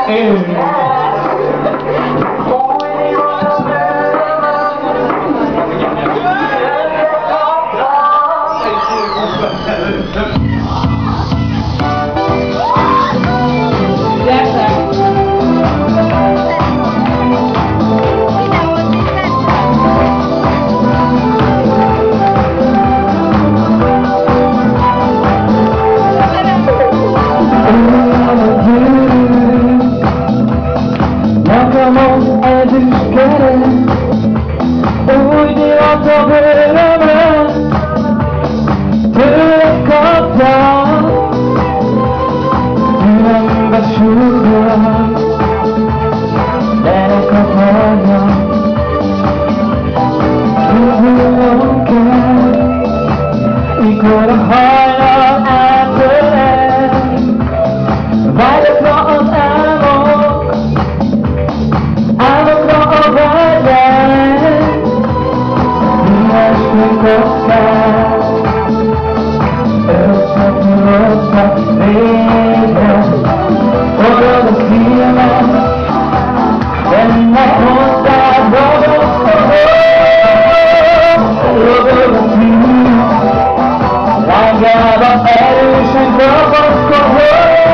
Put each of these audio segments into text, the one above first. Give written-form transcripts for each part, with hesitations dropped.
Mikor a hajnal átölel, vágyakra az álmok, álmokra a vágyás, ilyesmi kockák, összetudottak végre, forrad a szívem, benne hozzád robog a szívem, lángában erősen kapaszkodó,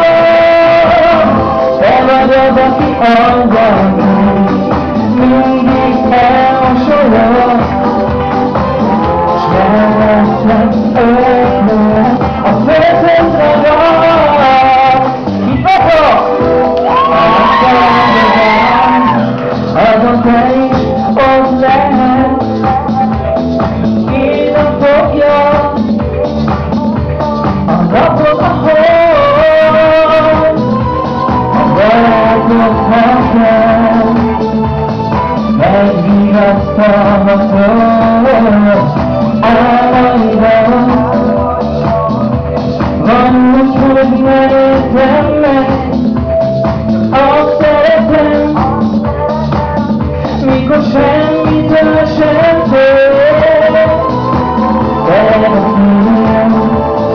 te vagy az, aki adja, mindig elmosolyog, s mellettem ötlet, a földhöz ragad. Itt vagyok! Azon te is ott lehet, így a fogja a napot, a hold, a barátoknak kell, megvigasztal a föld álmaidat. Van úgy, hogy ne értem meg, azt szeretem, mikor semmitől sem fél, de a szívem,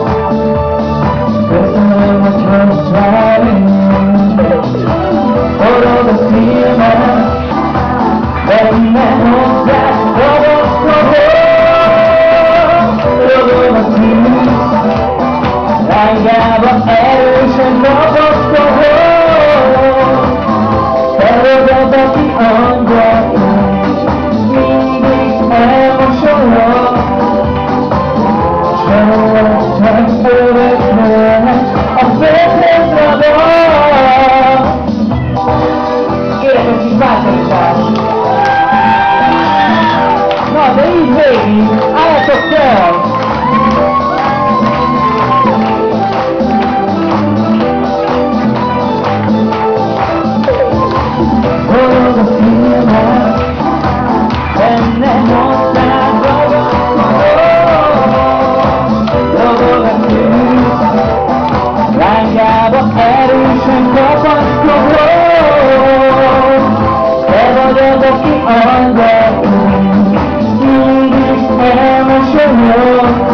köszönöm, hogy hozzáim, forrad a szívem, benne hozzád ragaszkodó, robog a szívem, lángában erősen kapaszkodó, te vagy az, aki adja, mindig elmosolyog, s mellettem örökre a földhöz ragad. Kérek egy kis bátorítást! Na, de így végig, álljatok fel! Forrad a szívem, benne hozzád ragaszkodó, robog a szívem, lángában erősen kapaszkodó, te vagy az, aki adja, mindig elmosolyog,